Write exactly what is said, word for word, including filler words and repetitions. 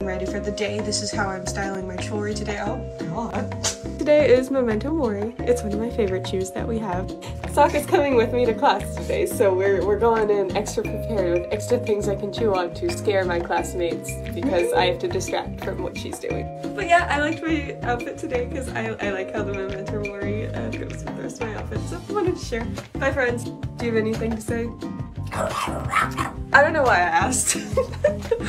I'm ready for the day. This is how I'm styling my jewelry today. Oh god. Today is Memento Mori. It's one of my favorite shoes that we have. Sokka's coming with me to class today, so we're, we're going in extra prepared with extra things I can chew on to scare my classmates because I have to distract from what she's doing. But yeah, I liked my outfit today because I, I like how the Memento Mori uh, goes with the rest of my outfit, so I wanted to share. Bye friends. Do you have anything to say? I don't know why I asked.